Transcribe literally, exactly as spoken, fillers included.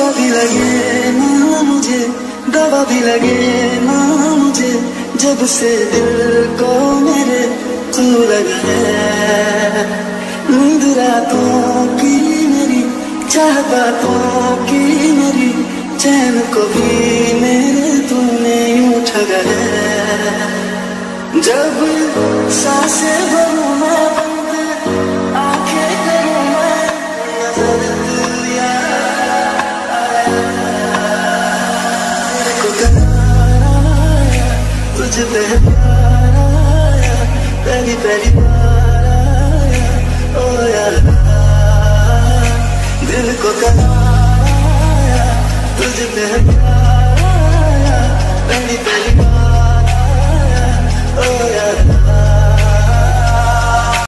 दवा भी लगे ना मुझे, दवा भी लगे ना मुझे, जब से दिल को मेरे तू लगा है। नींद रातों की मेरी, चाह बातों की मेरी, चैन को भी मेरे तूने यूं ठगा है। जब सांसें भरूं मैं